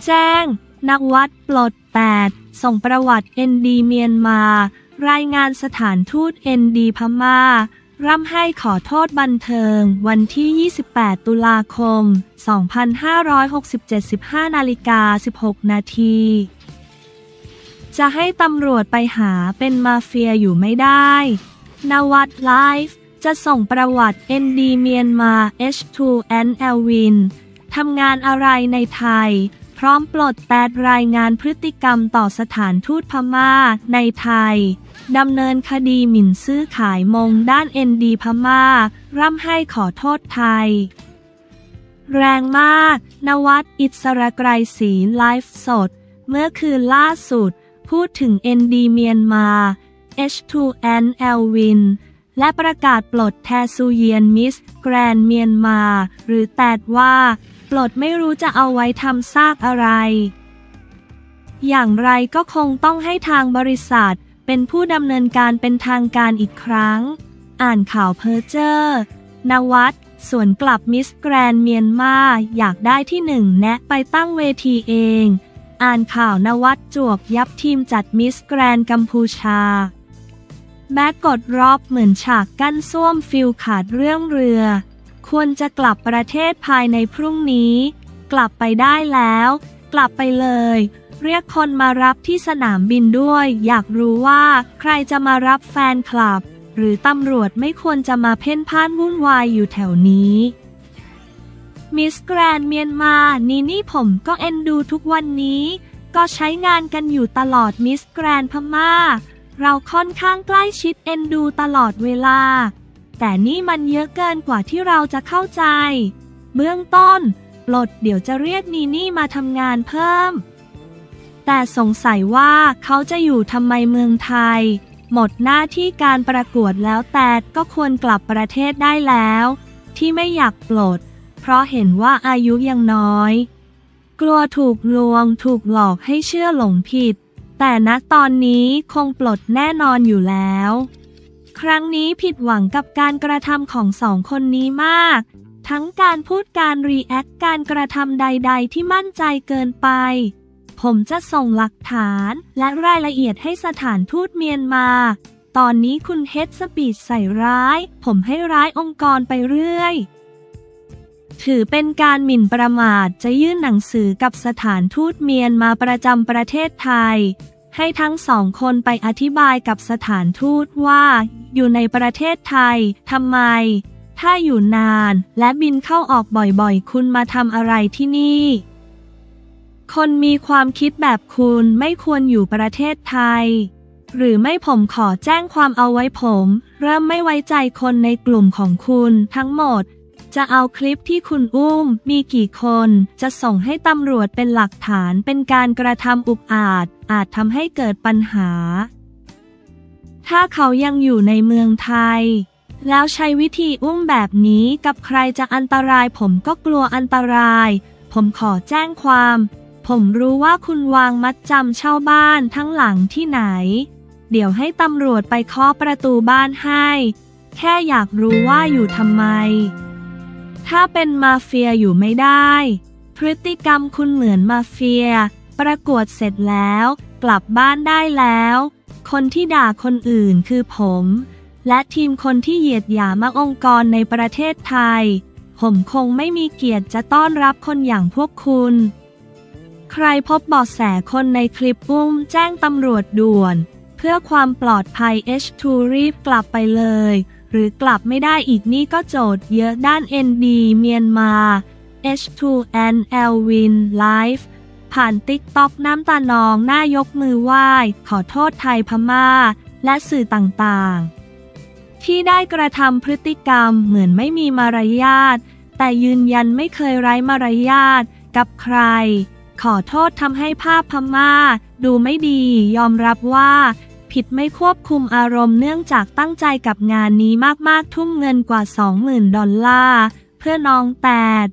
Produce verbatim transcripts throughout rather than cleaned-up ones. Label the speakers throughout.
Speaker 1: แจ้งนวัดปลดแปดส่งประวัติ เอ็น ดี เมียนมารายงานสถานทูต เอ็น ดี พม่าร่ำให้ขอโทษบันเทิงวันที่ ยี่สิบแปด ตุลาคม สองพันห้าร้อยหกสิบเจ็ด สิบห้านาฬิกาสิบหกนาทีจะให้ตำรวจไปหาเป็นมาเฟียอยู่ไม่ได้นวัดไลฟ์จะส่งประวัติ เอ็น ดี เมียนมา เอช ทู แอน แอล วินทำงานอะไรในไทยพร้อมปลดแปดรายงานพฤติกรรมต่อสถานทูตพม่าในไทยดำเนินคดีหมิ่นซื้อขายมงด้าน เอ็น ดี พม่าร่ำให้ขอโทษไทยแรงมากนวัดอิสระไกรศรีไลฟ์สดเมื่อคืนล่าสุดพูดถึง เอ็น ดี เมียนมา เอช ทู แอน แอล วินและประกาศปลดแทซูเยียนมิสแกรนเมียนมาหรือแตดว่าปลดไม่รู้จะเอาไว้ทำซากอะไรอย่างไรก็คงต้องให้ทางบริษัทเป็นผู้ดำเนินการเป็นทางการอีกครั้งอ่านข่าวเพ้อเจ้อนวัดสวนกลับมิสแกรนเมียนมาอยากได้ที่หนึ่งแนะไปตั้งเวทีเองอ่านข่าวนวัดจวบยับทีมจัดมิสแกรนกัมพูชาแม้กดรอบเหมือนฉากกั้นส้วมฟิลขาดเรื่องเรือควรจะกลับประเทศภายในพรุ่งนี้กลับไปได้แล้วกลับไปเลยเรียกคนมารับที่สนามบินด้วยอยากรู้ว่าใครจะมารับแฟนคลับหรือตำรวจไม่ควรจะมาเพ่นพ่านวุ่นวายอยู่แถวนี้มิสแกรนเมียนมานี่นี่ผมก็เอ็นดูทุกวันนี้ก็ใช้งานกันอยู่ตลอดมิสแกรนพม่าเราค่อนข้างใกล้ชิดเอ็นดูตลอดเวลาแต่นี่มันเยอะเกินกว่าที่เราจะเข้าใจเบื้องต้นปลดเดี๋ยวจะเรียกนีนี่มาทำงานเพิ่มแต่สงสัยว่าเขาจะอยู่ทำไมเมืองไทยหมดหน้าที่การประกวดแล้วแต่ก็ควรกลับประเทศได้แล้วที่ไม่อยากปลดเพราะเห็นว่าอายุยังน้อยกลัวถูกลวงถูกหลอกให้เชื่อหลงผิดแต่ณตอนนี้คงปลดแน่นอนอยู่แล้วครั้งนี้ผิดหวังกับการกระทำของสองคนนี้มากทั้งการพูดการรีแอคการกระทำใดๆที่มั่นใจเกินไปผมจะส่งหลักฐานและรายละเอียดให้สถานทูตเมียนมาตอนนี้คุณเฮดสปีดใส่ร้ายผมให้ร้ายองค์กรไปเรื่อยถือเป็นการหมิ่นประมาทจะยื่นหนังสือกับสถานทูตเมียนมาประจำประเทศไทยให้ทั้งสองคนไปอธิบายกับสถานทูตว่าอยู่ในประเทศไทยทำไมถ้าอยู่นานและบินเข้าออกบ่อยๆคุณมาทำอะไรที่นี่คนมีความคิดแบบคุณไม่ควรอยู่ประเทศไทยหรือไม่ผมขอแจ้งความเอาไว้ผมเริ่มไม่ไว้ใจคนในกลุ่มของคุณทั้งหมดจะเอาคลิปที่คุณอุ้มมีกี่คนจะส่งให้ตำรวจเป็นหลักฐานเป็นการกระทำอุกอาจอาจทำให้เกิดปัญหาถ้าเขายังอยู่ในเมืองไทยแล้วใช้วิธีอุ้มแบบนี้กับใครจะอันตรายผมก็กลัวอันตรายผมขอแจ้งความผมรู้ว่าคุณวางมัดจำเช่าบ้านทั้งหลังที่ไหนเดี๋ยวให้ตำรวจไปเคาะประตูบ้านให้แค่อยากรู้ว่าอยู่ทำไมถ้าเป็นมาเฟียอยู่ไม่ได้พฤติกรรมคุณเหมือนมาเฟียประกวดเสร็จแล้วกลับบ้านได้แล้วคนที่ด่าคนอื่นคือผมและทีมคนที่เหยียดหยามองค์กรในประเทศไทยผมคงไม่มีเกียรติจะต้อนรับคนอย่างพวกคุณใครพบเบาะแสคนในคลิปอุ้มแจ้งตำรวจด่วนเพื่อความปลอดภัย เอช ทู รีบกลับไปเลยหรือกลับไม่ได้อีกนี่ก็โจทย์เยอะด้าน เอ็น ดี เมียนมา เอช ทู แอน แอล วิน ไลฟ์ผ่านติ๊กต็อกน้ำตานองหน้ายกมือไหว้ขอโทษไทยพม่าและสื่อต่างๆที่ได้กระทำพฤติกรรมเหมือนไม่มีมารยาทแต่ยืนยันไม่เคยไร้มารยาทกับใครขอโทษทำให้ภาพพม่าดูไม่ดียอมรับว่าผิดไม่ควบคุมอารมณ์เนื่องจากตั้งใจกับงานนี้มากๆทุ่มเงินกว่า สองหมื่น ดอลลาร์เพื่อน้องแตด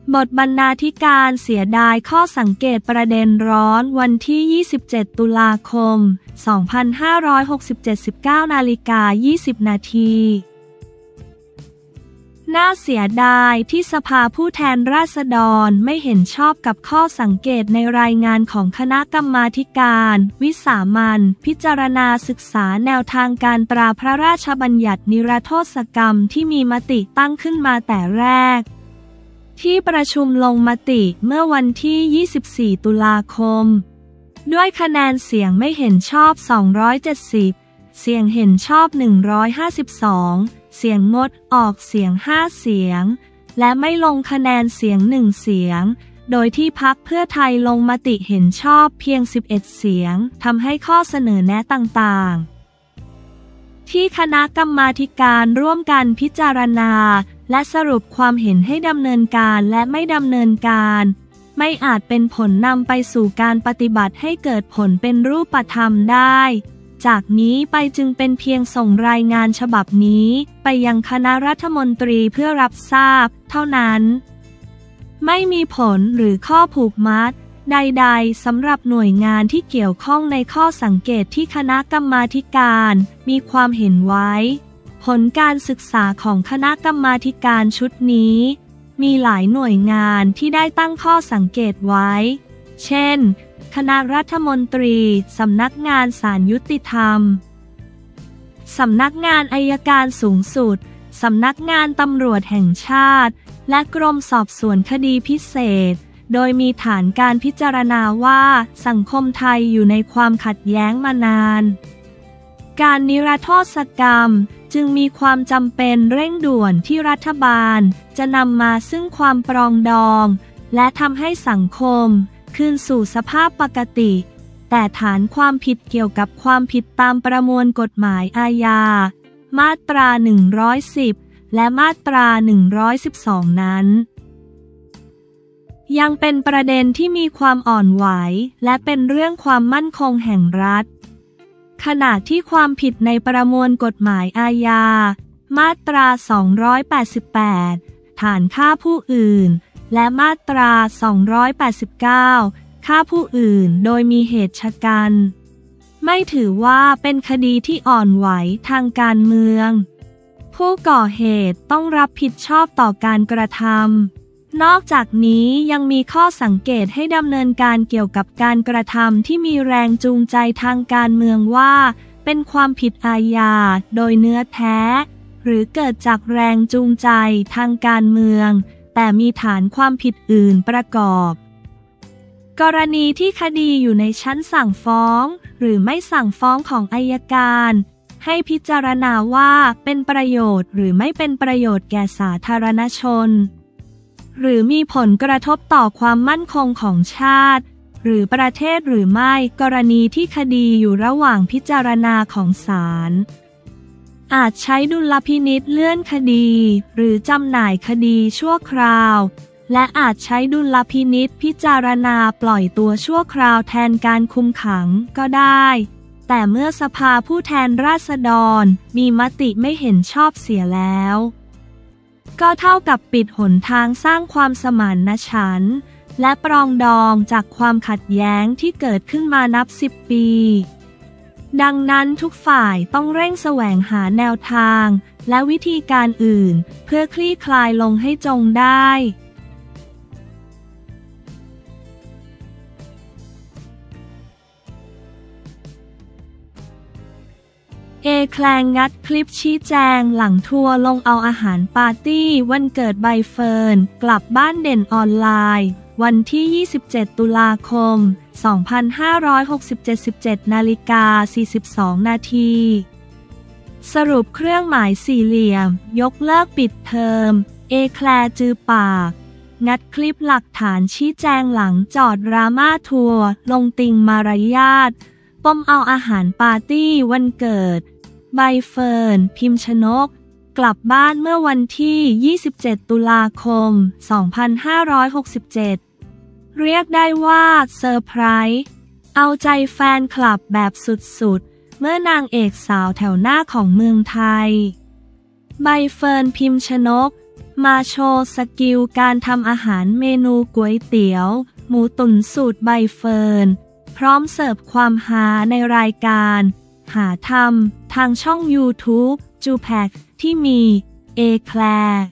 Speaker 1: บทบรรณาธิการเสียดายข้อสังเกตประเด็นร้อนวันที่ ยี่สิบเจ็ด ตุลาคม สองพันห้าร้อยหกสิบเจ็ด สิบเก้า นาฬิกา ยี่สิบ นาทีน่าเสียดายที่สภาผู้แทนราษฎรไม่เห็นชอบกับข้อสังเกตในรายงานของคณะกรรมาธิการวิสามัญพิจารณาศึกษาแนวทางการตราพระราชบัญญัตินิรโทษกรรมที่มีมติตั้งขึ้นมาแต่แรกที่ประชุมลงมติเมื่อวันที่ ยี่สิบสี่ ตุลาคมด้วยคะแนนเสียงไม่เห็นชอบ สองร้อยเจ็ดสิบ เสียงเห็นชอบ หนึ่งร้อยห้าสิบสอง เสียงงดออกเสียง ห้า เสียงและไม่ลงคะแนนเสียง หนึ่ง เสียงโดยที่พรรคเพื่อไทยลงมติเห็นชอบเพียง สิบเอ็ด เสียงทำให้ข้อเสนอแนะต่างๆที่คณะกรรมาธิการร่วมกันพิจารณาและสรุปความเห็นให้ดำเนินการและไม่ดำเนินการไม่อาจเป็นผลนำไปสู่การปฏิบัติให้เกิดผลเป็นรูปธรรมได้จากนี้ไปจึงเป็นเพียงส่งรายงานฉบับนี้ไปยังคณะรัฐมนตรีเพื่อรับทราบเท่านั้นไม่มีผลหรือข้อผูกมัดใดๆสำหรับหน่วยงานที่เกี่ยวข้องในข้อสังเกตที่คณะกรรมาธิการมีความเห็นไว้ผลการศึกษาของคณะกรรมาธิการชุดนี้มีหลายหน่วยงานที่ได้ตั้งข้อสังเกตไว้เช่นคณะรัฐมนตรีสำนักงานศาลยุติธรรมสำนักงานอัยการสูงสุดสำนักงานตำรวจแห่งชาติและกรมสอบสวนคดีพิเศษโดยมีฐานการพิจารณาว่าสังคมไทยอยู่ในความขัดแย้งมานานการนิรโทษกรรมจึงมีความจำเป็นเร่งด่วนที่รัฐบาลจะนำมาซึ่งความปรองดองและทำให้สังคมคืนสู่สภาพปกติแต่ฐานความผิดเกี่ยวกับความผิดตามประมวลกฎหมายอาญามาตราหนึ่งร้อยสิบและมาตราหนึ่งร้อยสิบสองนั้นยังเป็นประเด็นที่มีความอ่อนไหวและเป็นเรื่องความมั่นคงแห่งรัฐขณะที่ความผิดในประมวลกฎหมายอาญามาตราสองร้อยแปดสิบแปดฐานฆ่าผู้อื่นและมาตราสองร้อยแปดสิบเก้าฆ่าผู้อื่นโดยมีเหตุฉะกันไม่ถือว่าเป็นคดีที่อ่อนไหวทางการเมืองผู้ก่อเหตุต้องรับผิดชอบต่อการกระทำนอกจากนี้ยังมีข้อสังเกตให้ดำเนินการเกี่ยวกับการกระทำที่มีแรงจูงใจทางการเมืองว่าเป็นความผิดอาญาโดยเนื้อแท้หรือเกิดจากแรงจูงใจทางการเมืองแต่มีฐานความผิดอื่นประกอบกรณีที่คดีอยู่ในชั้นสั่งฟ้องหรือไม่สั่งฟ้องของอัยการให้พิจารณาว่าเป็นประโยชน์หรือไม่เป็นประโยชน์แก่สาธารณชนหรือมีผลกระทบต่อความมั่นคงของชาติหรือประเทศหรือไม่กรณีที่คดีอยู่ระหว่างพิจารณาของศาลอาจใช้ดุลพินิจเลื่อนคดีหรือจำหน่ายคดีชั่วคราวและอาจใช้ดุลพินิจพิจารณาปล่อยตัวชั่วคราวแทนการคุมขังก็ได้แต่เมื่อสภาผู้แทนราษฎรมีมติไม่เห็นชอบเสียแล้วก็เท่ากับปิดหนทางสร้างความสมานฉันท์และปรองดองจากความขัดแย้งที่เกิดขึ้นมานับสิบปีดังนั้นทุกฝ่ายต้องเร่งแสวงหาแนวทางและวิธีการอื่นเพื่อคลี่คลายลงให้จงได้เอแคลงงัดคลิปชี้แจงหลังทัวร์ลงเอาอาหารปาร์ตี้วันเกิดใบเฟิร์นกลับบ้านเด่นออนไลน์วันที่ ยี่สิบเจ็ด ตุลาคม สองพันห้าร้อยหกสิบเจ็ด สิบเจ็ด นาฬิกา สี่สิบสอง นาทีสรุปเครื่องหมายสี่เหลี่ยมยกเลิกปิดเทอมเอแคลจือปากงัดคลิปหลักฐานชี้แจงหลังจอดดราม่าทัวร์ลงติงมารยาทปมเอาอาหารปาร์ตี้วันเกิดใบเฟิร์นพิมชนกกลับบ้านเมื่อวันที่ ยี่สิบเจ็ด ตุลาคม สองพันห้าร้อยหกสิบเจ็ด เรียกได้ว่าเซอร์ไพรส์เอาใจแฟนคลับแบบสุดๆเมื่อนางเอกสาวแถวหน้าของเมืองไทยใบเฟิร์นพิมชนกมาโชว์สกิลการทำอาหารเมนูก๋วยเตี๋ยวหมูตุ๋นสูตรใบเฟิร์นพร้อมเสิร์ฟความฮาในรายการหาทำทางช่อง YouTube จูแพคที่มีเอแคลร์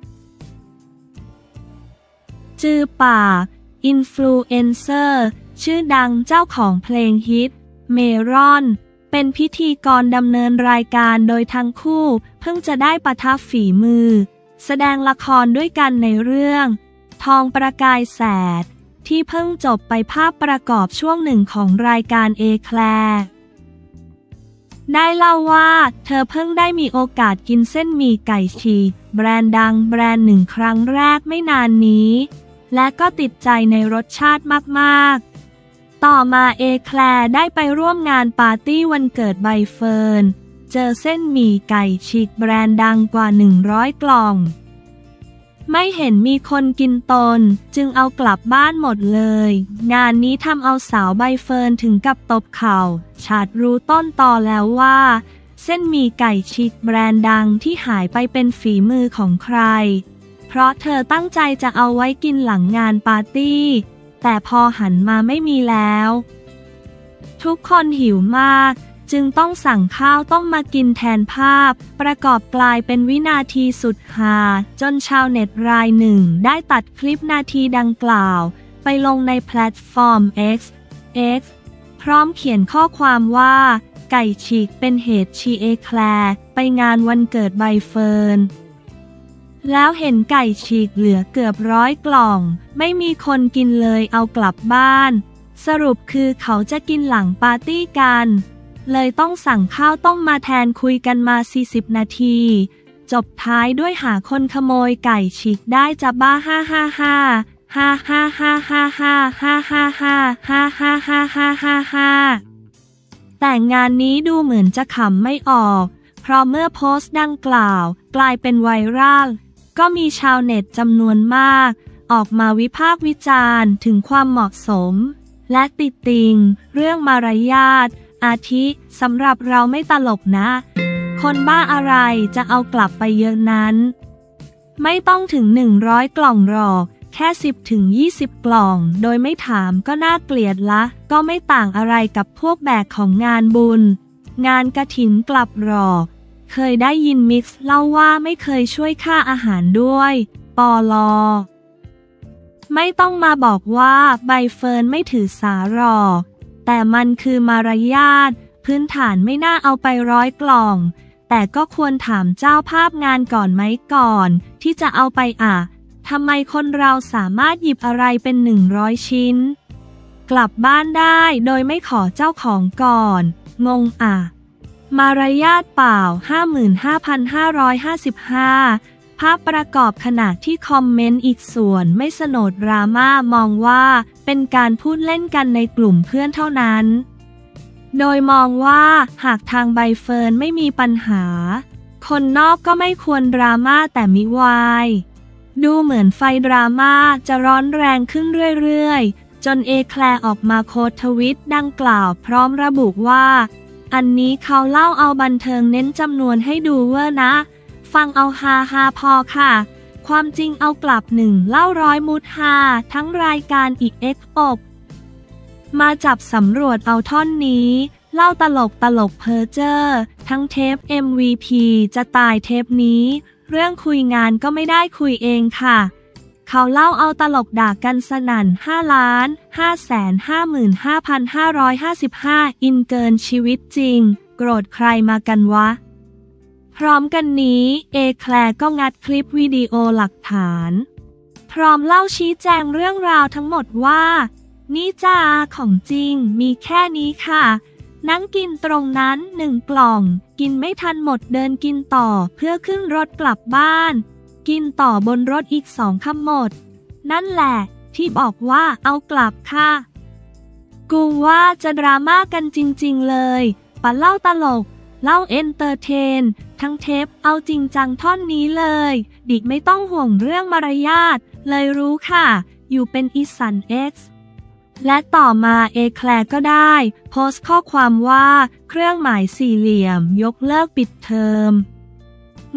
Speaker 1: จือป่าอินฟลูเอนเซอร์ชื่อดังเจ้าของเพลงฮิตเมรอนเป็นพิธีกรดำเนินรายการโดยทั้งคู่เพิ่งจะได้ปะทะฝีมือแสดงละครด้วยกันในเรื่องทองประกายแสดที่เพิ่งจบไปภาพประกอบช่วงหนึ่งของรายการเอแคลร์ได้เล่าว่าเธอเพิ่งได้มีโอกาสกินเส้นหมี่ไก่ฉีกแบรนด์ดังแบรนด์หนึ่งครั้งแรกไม่นานนี้และก็ติดใจในรสชาติมากๆต่อมาเอแคลร์ได้ไปร่วมงานปาร์ตี้วันเกิดใบเฟิร์นเจอเส้นหมี่ไก่ฉีกแบรนด์ดังกว่าหนึ่งร้อยกล่องไม่เห็นมีคนกินตนจึงเอากลับบ้านหมดเลยงานนี้ทำเอาสาวใบเฟิร์นถึงกับตบเข่าฉาดรู้ต้นตอแล้วว่าเส้นหมี่ไก่ฉีกแบรนด์ดังที่หายไปเป็นฝีมือของใครเพราะเธอตั้งใจจะเอาไว้กินหลังงานปาร์ตี้แต่พอหันมาไม่มีแล้วทุกคนหิวมากจึงต้องสั่งข้าวต้องมากินแทนภาพประกอบกลายเป็นวินาทีสุดฮาจนชาวเน็ตรายหนึ่งได้ตัดคลิปนาทีดังกล่าวไปลงในแพลตฟอร์ม X X พร้อมเขียนข้อความว่าไก่ฉีกเป็นเหตุชีเอแคลร์ไปงานวันเกิดใบเฟิร์นแล้วเห็นไก่ฉีกเหลือเกือบร้อยกล่องไม่มีคนกินเลยเอากลับบ้านสรุปคือเขาจะกินหลังปาร์ตี้กันเลยต้องสั่งข้าวต้มมาแทนคุยกันมาสี่สิบนาทีจบท้ายด้วยหาคนขโมยไก่ฉีกได้จะบ้าฮ่าฮ่าฮ่าฮ่าฮ่าฮ่าฮ่าฮ่าฮ่าฮ่าฮ่าฮ่าฮ่าฮ่าฮ่าฮ่าฮ่าแต่งานนี้ดูเหมือนจะขำไม่ออกเพราะเมื่อโพสต์ดังกล่าวกลายเป็นไวรัลก็มีชาวเน็ตจำนวนมากออกมาวิพากษ์วิจารณ์ถึงความเหมาะสมและติติงเรื่องมารยาทอาทิสำหรับเราไม่ตลกนะคนบ้าอะไรจะเอากลับไปเยอะนั้นไม่ต้องถึงหนึ่งร้อยกล่องหรอกแค่สิบถึงยี่สิบกล่องโดยไม่ถามก็น่าเกลียดละก็ไม่ต่างอะไรกับพวกแบกของงานบุญงานกฐินกลับหรอกเคยได้ยินมิกซ์เล่าว่าไม่เคยช่วยค่าอาหารด้วยปลอไม่ต้องมาบอกว่าใบเฟิร์นไม่ถือสาหรอกแต่มันคือมารยาทพื้นฐานไม่น่าเอาไปร้อยกล่องแต่ก็ควรถามเจ้าภาพงานก่อนไหมก่อนที่จะเอาไปอ่ะทำไมคนเราสามารถหยิบอะไรเป็นหนึ่งร้อยชิ้นกลับบ้านได้โดยไม่ขอเจ้าของก่อนงงอ่ะมารยาทเปล่า ห้าหมื่นห้าพันห้าร้อยห้าสิบห้า ภาพประกอบขณะที่คอมเมนต์อีกส่วนไม่สนดดราม่ามองว่าเป็นการพูดเล่นกันในกลุ่มเพื่อนเท่านั้นโดยมองว่าหากทางใบเฟิร์นไม่มีปัญหาคนนอกก็ไม่ควรดราม่าแต่มิวายดูเหมือนไฟดราม่าจะร้อนแรงขึ้นเรื่อยๆจนเอแคลร์ออกมาโค้ดทวิตดังกล่าวพร้อมระบุว่าอันนี้เขาเล่าเอาบันเทิงเน้นจำนวนให้ดูเวอร์นะฟังเอาฮาฮาพอค่ะความจริงเอากลับหนึ่งเล่าร้อยมุดฮาทั้งรายการอีกเอ็กอบมาจับสำรวจเอาท่อนนี้เล่าตลกตลกเพอเจอร์ทั้งเทป เอ็ม วี พี จะตายเทปนี้เรื่องคุยงานก็ไม่ได้คุยเองค่ะเขาเล่าเอาตลกด่ากันสนั่นห้าล้านห้าแสนห้าหมื่นห้าพันห้าร้อยห้าสิบห้าอินเกินชีวิตจริงโกรธใครมากันวะพร้อมกันนี้เอแคลร์ก็งัดคลิปวิดีโอหลักฐานพร้อมเล่าชี้แจงเรื่องราวทั้งหมดว่านี่จ้าของจริงมีแค่นี้ค่ะนั่งกินตรงนั้นหนึ่งกล่องกินไม่ทันหมดเดินกินต่อเพื่อขึ้นรถกลับบ้านกินต่อบนรถอีกสองคำหมดนั่นแหละที่บอกว่าเอากลับค่ะกูว่าจะดราม่ากันจริงๆเลยปะเล่าตลกเล่าเอนเตอร์เทนทั้งเทปเอาจริงจังท่อนนี้เลยดิกไม่ต้องห่วงเรื่องมารยาทเลยรู้ค่ะอยู่เป็นอีสันเอ็กซ์และต่อมาเอแคลร์ก็ได้โพสต์ข้อความว่าเครื่องหมายสี่เหลี่ยมยกเลิกปิดเทอม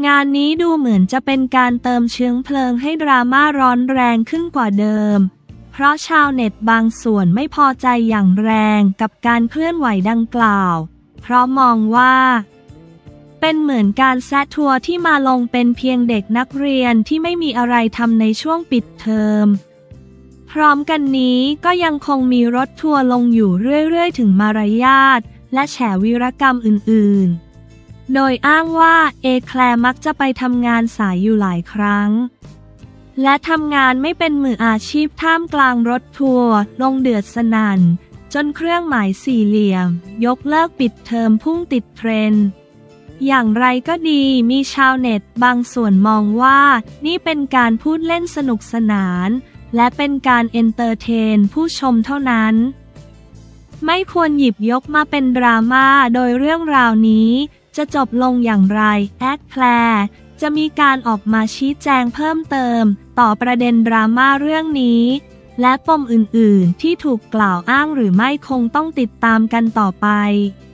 Speaker 1: งานนี้ดูเหมือนจะเป็นการเติมเชื้อเพลิงให้ดราม่าร้อนแรงขึ้นกว่าเดิมเพราะชาวเน็ตบางส่วนไม่พอใจอย่างแรงกับการเคลื่อนไหวดังกล่าวเพราะมองว่าเป็นเหมือนการแซะทัวร์ที่มาลงเป็นเพียงเด็กนักเรียนที่ไม่มีอะไรทำในช่วงปิดเทอมพร้อมกันนี้ก็ยังคงมีรถทัวร์ลงอยู่เรื่อยๆถึงมารยาทและแฉวีรกรรมอื่นๆโดยอ้างว่าเอแคลร์มักจะไปทำงานสายอยู่หลายครั้งและทำงานไม่เป็นมืออาชีพท่ามกลางรถทัวร์ลงเดือดสนั่นจนเครื่องหมายสี่เหลี่ยมยกเลิกปิดเทอมพุ่งติดเทรนด์อย่างไรก็ดีมีชาวเน็ตบางส่วนมองว่านี่เป็นการพูดเล่นสนุกสนานและเป็นการเอนเตอร์เทนผู้ชมเท่านั้นไม่ควรหยิบยกมาเป็นดราม่าโดยเรื่องราวนี้จะจบลงอย่างไรแอดแคลร์จะมีการออกมาชี้แจงเพิ่มเติมต่อประเด็นดราม่าเรื่องนี้และปมอื่นๆที่ถูกกล่าวอ้างหรือไม่คงต้องติดตามกันต่อไป